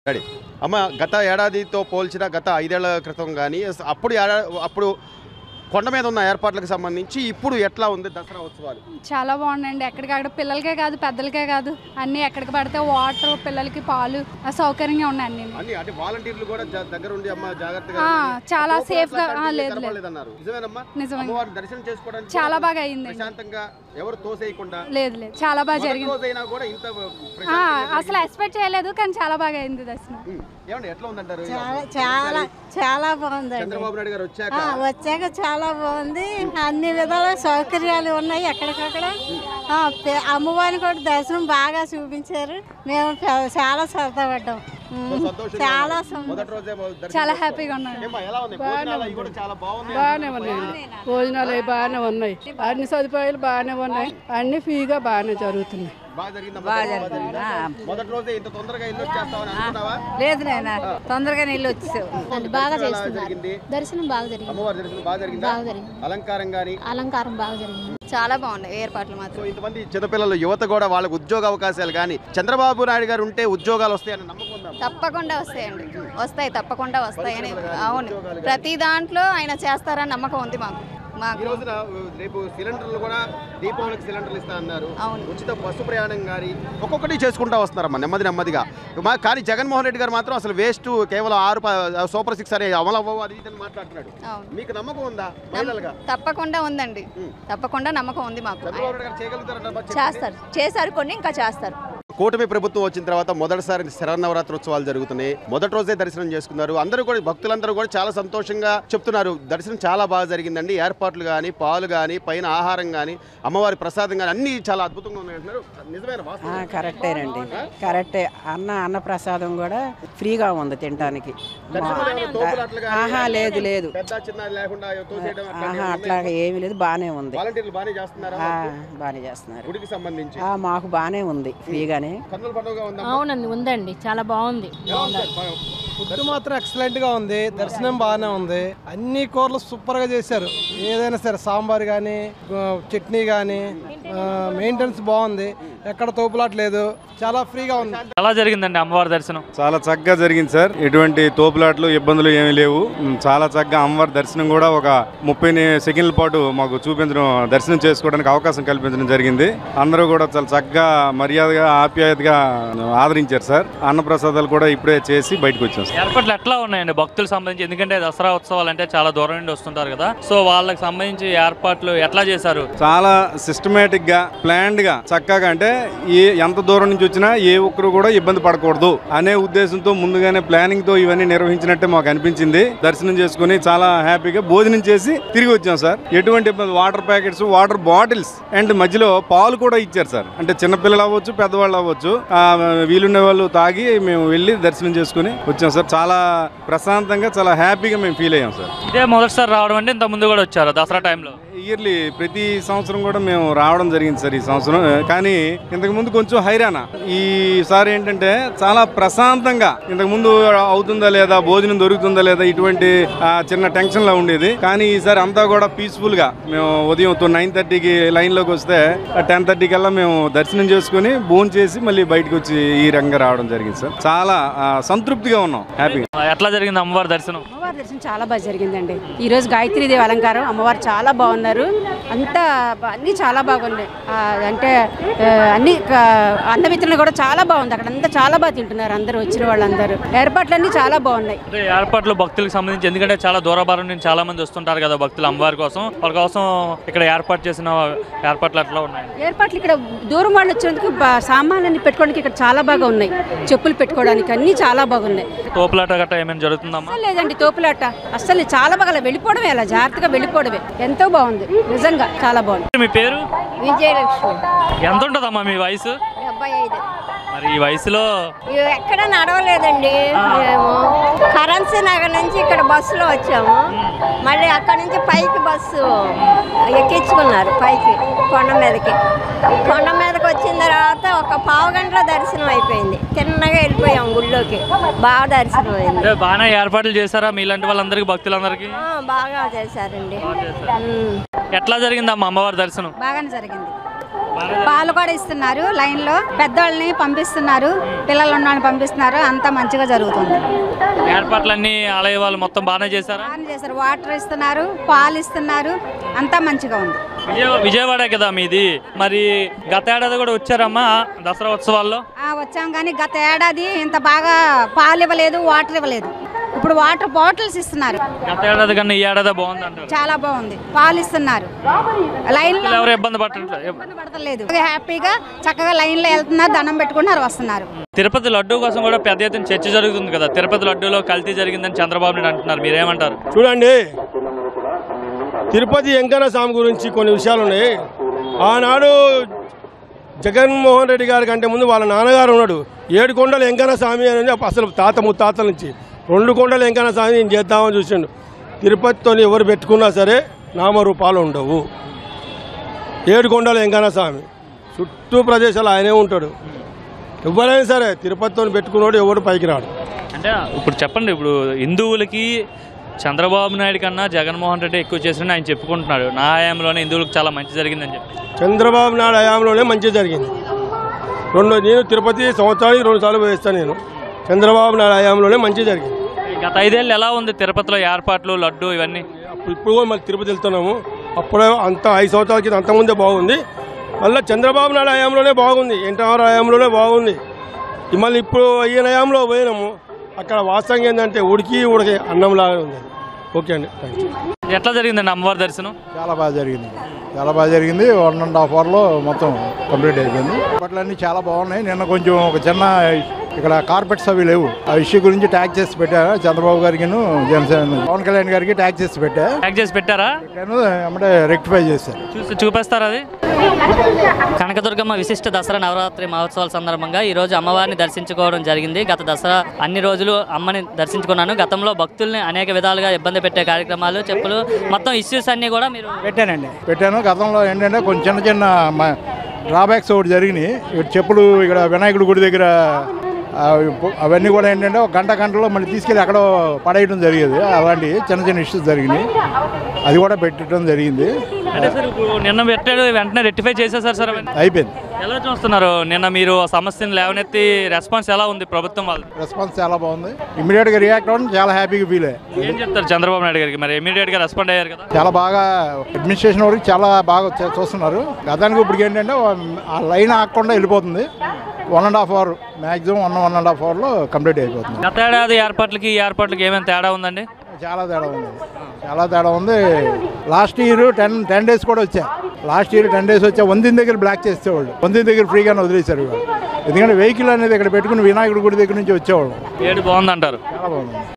Ready అమ్మ గత ఏడాదితో పోల్చిన గత 5 ఏళ్ల క్రితం కానీ అప్పుడు కొండ మీద ఉన్న ఏర్పాట్లకు సంబంధించి ఇప్పుడు ఎట్లా ఉంది దసరా ఉత్సవాలు? చాలా బాగుందండి. ఎక్కడికక్కడ పిల్లలకే కాదు పెద్దలకే కాదు అన్నీ ఎక్కడికి పడితే వాటర్ పిల్లలకి పాలు సౌకర్యంగా ఉన్నాయి అన్ని. అంటే వాలంటీర్లు కూడా దగ్గర ఉండి అమ్మ జాగ్రత్తగా చాలా సేఫ్ గా లేదు నిజమే దర్శనం చేసుకోవడానికి చాలా బాగా అయింది. ప్రశాంతంగా ఎవరు తోసేయకుండా లేదు చాలా బాగా జరిగింది. అసలు ఎక్స్పెక్ట్ చేయలేదు కానీ చాలా బాగా అయింది దర్శనం. ఎట్లా ఉందంటారు? చాలా చాలా బాగుంది. చంద్రబాబు నాయుడు గారు వచ్చాక చాలా బాగుంది. అన్ని విధాల సౌకర్యాలు ఉన్నాయి ఎక్కడికక్కడ. అమ్మవారిని కూడా దర్శనం బాగా చూపించారు. మేము చాలా సరదా పడ్డాం. చాలా హ్యాపీగా ఉన్నాం. బాగానే ఉన్నాయి. భోజనాలు బాగానే ఉన్నాయి. అన్ని సదుపాయాలు బాగానే ఉన్నాయి. అన్ని ఫ్రీగా బాగానే జరుగుతున్నాయి. లేదు నాయన తొందరగా నీళ్ళు వచ్చేసావు. బాగా చేస్తున్నారు. దర్శనం బాగా జరిగింది. అలంకారం బాగా జరిగింది. చాలా బాగున్నాయి ఏర్పాట్లు మాత్రం. ఇంతమంది చిన్నపిల్లలు యువత కూడా వాళ్ళకి ఉద్యోగ అవకాశాలు కానీ చంద్రబాబు నాయుడు గారు ఉంటే ఉద్యోగాలు వస్తాయని నమ్మకం ఉందా? తప్పకుండా వస్తాయండి. వస్తాయి, తప్పకుండా వస్తాయని. అవును, ప్రతి దాంట్లో ఆయన చేస్తారని నమ్మకం ఉంది మాకు. రేపు సిలిండర్లు కూడా దీపావళికి సిలిండర్లు ఇస్తా అన్నారు. ఉచిత బస్సు ప్రయాణం కానీ ఒక్కొక్కటి చేసుకుంటా వస్తున్నారమ్మా నెమ్మదిగా. కానీ జగన్మోహన్ రెడ్డి గారు మాత్రం అసలు వేస్ట్ కేవలం 6 సూపర్ 6 అనే అమలు అవ్వవు అది అని మాట్లాడుతున్నాడు. మీకు నమ్మకం ఉందా? తప్పకుండా ఉందండి. తప్పకుండా నమ్మకం ఉంది మాకు. చేశారు కొన్ని ఇంకా చేస్తారు. కూటమి ప్రభుత్వం వచ్చిన తర్వాత మొదటిసారి శరన్నవరాత్రోత్సవాలు జరుగుతున్నాయి. మొదటి రోజే దర్శనం చేసుకున్నారు. అందరూ కూడా భక్తులందరూ కూడా చాలా సంతోషంగా చెప్తున్నారు. దర్శనం చాలా బాగా జరిగిందండి. ఏర్పాట్లు కానీ పాలు కానీ పైన ఆహారం కానీ అమ్మవారి ప్రసాదం కానీ అన్ని చాలా అద్భుతంగా ఉన్నాయి అంటున్నారు. నిజమైన కరెక్టేనండి, కరెక్టే. అన్న ప్రసాదం కూడా ఫ్రీగా ఉంది తినడానికి. లేదు లేదు అట్లాగా ఏమీ లేదు, బాగానే ఉంది. బాగానే చేస్తున్నారు. మాకు బాగానే ఉంది ఫ్రీగానే. అవునండి, ఉందండి, చాలా బాగుంది. ఫుడ్ మాత్రం ఎక్సలెంట్ గా ఉంది. దర్శనం బాగానే ఉంది. అన్ని కూరలు సూపర్ గా చేశారు. ఏదైనా సరే సాంబార్ కానీ చట్నీ కానీ మెయింటెనెన్స్ బాగుంది. ఎక్కడ తోపులాట్లేదు. చాలా ఫ్రీగా ఉంది. ఎలా జరిగిందండి అమ్మవారి దర్శనం? చాలా చక్కగా జరిగింది సార్. ఎటువంటి తోపులాట్లు ఇబ్బందులు ఏమీ లేవు. చాలా చక్కగా అమ్మవారి దర్శనం కూడా ఒక 30 సెకండ్ల పాటు మాకు చూపించడం, దర్శనం చేసుకోవడానికి అవకాశం కల్పించడం జరిగింది. అందరూ కూడా చాలా చక్కగా మర్యాదగా ఆప్యాయతగా ఆదరించారు సార్. అన్నప్రసాదాలు కూడా ఇప్పుడే చేసి బయటకు వచ్చాం. ఏర్పాట్లు ఎట్లా ఉన్నాయండి భక్తులకు సంబంధించి? ఎందుకంటే దసరా ఉత్సవాలు అంటే చాలా దూరం నుండి వస్తుంటారు కదా, సో వాళ్ళకి సంబంధించి ఏర్పాట్లు ఎట్లా చేశారు? చాలా సిస్టమేటిక్ గా ప్లాన్డ్ గా చక్కగా, అంటే ఎంత దూరం నుంచి వచ్చినా ఏ ఒక్కరు కూడా ఇబ్బంది పడకూడదు అనే ఉద్దేశంతో ముందుగానే ప్లానింగ్ తో ఇవన్నీ నిర్వహించినట్టే మాకు అనిపించింది. దర్శనం చేసుకుని చాలా హ్యాపీగా భోజనం చేసి తిరిగి వచ్చాం సార్. ఎటువంటి ఇబ్బంది, water packets, water bottles and మధ్యలో పాలు కూడా ఇచ్చారు సార్. అంటే చిన్నపిల్లలు అవ్వచ్చు, పెద్దవాళ్ళు అవ్వచ్చు, వీలున్న వాళ్ళు తాగి మేము వెళ్ళి దర్శనం చేసుకుని వచ్చాం సార్. చాలా ప్రశాంతంగా చాలా హ్యాపీగా మేము ఫీల్ అయ్యాం సార్. ఇదే మొదటిసారి రావడం అంటే ఇంత ముందు కూడా వచ్చారు దసరా టైంలో? ఇయర్లీ ప్రతి సంవత్సరం కూడా మేము రావడం జరిగింది సార్ ఈ సంవత్సరం. కానీ ఇంతకు ముందు కొంచెం హైరానా. ఈసారి ఏంటంటే చాలా ప్రశాంతంగా, ఇంతకు ముందు అవుతుందా లేదా, భోజనం దొరుకుతుందా లేదా, ఇటువంటి చిన్న టెన్షన్ లా ఉండేది. కానీ ఈసారి అంతా కూడా పీస్ఫుల్ గా మేము ఉదయం 9:30కి లైన్ లోకి వస్తే 10:30 కల్లా మేము దర్శనం చేసుకుని భోజనం చేసి మళ్ళీ బయటకు వచ్చి ఈ రంగం రావడం జరిగింది సార్. చాలా సంతృప్తిగా ఉన్నాం, హ్యాపీగా. ఎట్లా జరిగింది అమ్మవారి దర్శనం? అమ్మవారి దర్శనం చాలా బాగా జరిగిందండి. ఈ రోజు గాయత్రీదేవి అలంకారం, అమ్మవారు చాలా బాగున్నారు. అంతా అన్ని చాలా బాగున్నాయి. అంటే అన్ని అన్న వితరణ కూడా చాలా బాగుంది. అక్కడ అంతా చాలా బాగా తింటున్నారు అందరూ, వచ్చిన వాళ్ళందరూ. ఏర్పాట్లన్నీ చాలా బాగున్నాయి. ఏర్పాట్లు భక్తులకు సంబంధించి, ఎందుకంటే చాలా దూరభారం నుంచి చాలా మంది వస్తుంటారు కదా భక్తులు అమ్మవారి కోసం, వాళ్ళ కోసం ఇక్కడ ఏర్పాటు చేసిన ఏర్పాట్లు ఎట్లా ఉన్నాయి? ఏర్పాట్లు ఇక్కడ దూరం వాళ్ళు వచ్చేందుకు సామాన్లన్నీ పెట్టుకోవడానికి ఇక్కడ చాలా బాగా ఉన్నాయి. చెప్పులు పెట్టుకోవడానికి అన్ని చాలా బాగున్నాయి. తోపులాట గట్రా ఏమైనా జరుగుతుందమ్మా? లేదండి, తోపులాట అస్సలు చాలా బాగా వెళ్ళిపోవడమే, అలా జాగ్రత్తగా వెళ్ళిపోవడమే. ఎంతో బాగుంది, నిజంగా చాలా బాగుంది. మీ పేరు? విజయలక్ష్మి. ఎంత ఉంటుందమ్మా మీ వయసు? 75. మరి ఈ వయసులో ఎక్కడ నడవలేదండి. మేము కరెన్సీ నగర్ నుంచి ఇక్కడ బస్సులో వచ్చాము. మళ్ళీ అక్కడ నుంచి పైకి బస్సు ఎక్కించుకున్నారు, పైకి కొండ మీదకి. కొండ మీదకి వచ్చిన తర్వాత ఒక పావు గంటలో దర్శనం అయిపోయింది. తిన్నగా వెళ్ళిపోయాం గుళ్ళోకి. బాగా దర్శనం అయింది. బాగానే ఏర్పాట్లు చేశారా మీలాంటి వాళ్ళందరికీ, భక్తులందరికీ? బాగా చేశారండి. ఎట్లా జరిగిందమ్మా అమ్మవారి దర్శనం? బాగానే జరిగింది. పాలు కూడా ఇస్తున్నారు లైన్లో, పెద్దవాళ్ళని పంపిస్తున్నారు, పిల్లలు ఉన్న వాళ్ళని పంపిస్తున్నారు, అంతా మంచిగా జరుగుతుంది. ఏర్పాట్లన్నీ ఆలయ వాళ్ళు మొత్తం బాగానే చేశారా? బాగానే చేశారు, వాటర్ ఇస్తున్నారు, పాలు ఇస్తున్నారు, అంతా మంచిగా ఉంది. విజయవాడే కదా మీది, మరి గత ఏడాది కూడా వచ్చారమ్మా దసరా ఉత్సవాల్లో? వచ్చాం కానీ గత ఏడాది ఇంత బాగా పాలు ఇవ్వలేదు, వాటర్ ఇవ్వలేదు. ఇప్పుడు వాటర్ బాటిల్స్ ఇస్తున్నారు. గత ఏడాది కన్నా ఈ ఏడాది బాగుంది అంటారు? చాలా బాగుంది, పాలు ఇస్తున్నారు. లైన్ లో ఎవరు ఇబ్బంది పడతలేదు, హ్యాపీగా చక్కగా లైన్ లో వెళ్తున్నారు, దండం పెట్టుకుంటున్నారు, వస్తున్నారు. తిరుపతి లడ్డూ కోసం కూడా పెద్ద ఎత్తున చర్చ జరుగుతుంది కదా, తిరుపతి లడ్డూలో కల్తీ జరిగిందని చంద్రబాబు నాయుడు అంటున్నారు, మీరేమంటారు? చూడండి, తిరుపతి వెంకన్న స్వామి గురించి కొన్ని విషయాలు ఉన్నాయి. ఆనాడు జగన్మోహన్ రెడ్డి గారి కంటే ముందు వాళ్ళ నాన్నగారు ఉన్నాడు, 7 కొండల వెంకన్న స్వామి అని అసలు తాత ముత్తాతల నుంచి 2 కొండల వెంకన్న స్వామి నేను చేద్దామని చూసిండు. తిరుపతితో ఎవరు పెట్టుకున్నా సరే నామరూపాలు ఉండవు. 7 కొండల వెంకన్న స్వామి చుట్టూ ప్రదేశాలు ఆయనే ఉంటాడు. ఎవరైనా సరే తిరుపతితో పెట్టుకున్నాడు ఎవరు పైకి రాడు. అంటే ఇప్పుడు చెప్పండి, ఇప్పుడు హిందువులకి చంద్రబాబు నాయుడు కన్నా జగన్మోహన్ రెడ్డి ఎక్కువ చేసిన ఆయన చెప్పుకుంటున్నాడు, నా హయాంలోనే హిందువులకు చాలా మంచి జరిగిందని చెప్పి. చంద్రబాబు నాయుడు హయాంలోనే మంచి జరిగింది. నేను తిరుపతి సంవత్సరానికి 2 సార్లు వేస్తాను. నేను చంద్రబాబు నాయుడు హయాంలోనే మంచి జరిగింది. గత 5 ఏళ్ళు ఎలా ఉంది తిరుపతిలో ఏర్పాట్లు, లడ్డు ఇవన్నీ? ఇప్పుడు కూడా మళ్ళీ తిరుపతి వెళ్తున్నాము. అప్పుడే అంత 5 సంవత్సరాల కింద అంతకుముందే బాగుంది. మళ్ళీ చంద్రబాబు నాయుడు హయాంలోనే బాగుంది, ఎన్టీఆర్ హయాంలోనే బాగుంది. మళ్ళీ ఇప్పుడు ఈయన హయాంలో పోయినాము, అక్కడ వాస్తవంగా ఏంటంటే ఉడికి అన్నంలాగా ఉంది. ఓకే అండి, థ్యాంక్ యూ. ఎట్లా జరిగిందండి అమ్మవారి దర్శనం? చాలా బాగా జరిగింది, చాలా బాగా జరిగింది. 1.5 అవర్లో మొత్తం కంప్లీట్ అయిపోయింది. బట్టలన్నీ చాలా బాగున్నాయి. నిన్న కొంచెం ఒక చిన్న ఇక్కడ కార్పెట్స్ అవి లేవు, ఆ ఇష్యూ గురించి ట్యాగ్ చేసి పెట్టారు చంద్రబాబు గారికి, జనసేన పవన్ కళ్యాణ్ గారికి ట్యాగ్ చేసి పెట్టారా? అంటే రెక్టిఫై చేశారు. చూపిస్తారా అది? కనకదుర్గమ్మ విశిష్ట దసరా నవరాత్రి మహోత్సవాల సందర్భంగా ఈరోజు అమ్మవారిని దర్శించుకోవడం జరిగింది. గత దసరా అన్ని రోజులు అమ్మని దర్శించుకున్నాను. గతంలో భక్తుల్ని అనేక విధాలుగా ఇబ్బంది పెట్టే కార్యక్రమాలు, చెప్పులు, మొత్తం ఇష్యూస్ అన్నీ కూడా మీరు పెట్టాను. గతంలో ఏంటంటే కొంచెం చిన్న డ్రాబ్యాక్స్ ఒకటి జరిగినాయి. చెప్పులు ఇక్కడ వినాయకుడి గుడి దగ్గర అవన్నీ కూడా ఏంటంటే ఒక గంటలో మళ్ళీ తీసుకెళ్ళి అక్కడ పడేయడం జరిగేది. అలాంటి చిన్న ఇష్యూస్ జరిగినాయి, అది కూడా పెట్టడం జరిగింది. అంటే సార్ నిన్న పెట్టాడు, వెంటనే రెక్టిఫై చేసేసారు సార్? అయిపోయింది. ఎలా చూస్తున్నారు? నిన్న మీరు సమస్యను లేవనెత్తి రెస్పాన్స్ ఎలా ఉంది ప్రభుత్వం వాళ్ళు? రెస్పాన్స్ చాలా బాగుంది. ఇమీడియట్గా రియాక్ట్ అవ్వడం చాలా హ్యాపీగా ఫీల్ అయ్యాయి. ఏం చెప్తారు చంద్రబాబు నాయుడు గారికి? మరి ఇమీడియట్గా రెస్పాండ్ అయ్యారు కదా, చాలా బాగా అడ్మినిస్ట్రేషన్ వరకు చాలా బాగా చూస్తున్నారు. గతానికి ఇప్పుడు ఏంటంటే ఆ లైన్ ఆగకుండా వెళ్ళిపోతుంది. 1.5 అవర్ మ్యాక్సిమం 1.5 అవర్లో కంప్లీట్ అయిపోతుంది. గత ఏడాది ఏర్పాట్లకి ఈ ఏర్పాట్లకి ఏమైనా తేడా ఉందండి? చాలా తేడా ఉంది. లాస్ట్ ఇయర్ 10 డేస్ కూడా వచ్చా. లాస్ట్ ఇయర్ 10 డేస్ వచ్చా. 100 దగ్గర బ్లాక్ చేసేవాళ్ళు, 100 దగ్గర ఫ్రీగానే వదిలేశారు. ఎందుకంటే వెహికల్ అనేది ఇక్కడ పెట్టుకుని వినాయకుడి గుడి దగ్గర నుంచి వచ్చేవాళ్ళు. బాగుందంటారు? చాలా బాగుంది.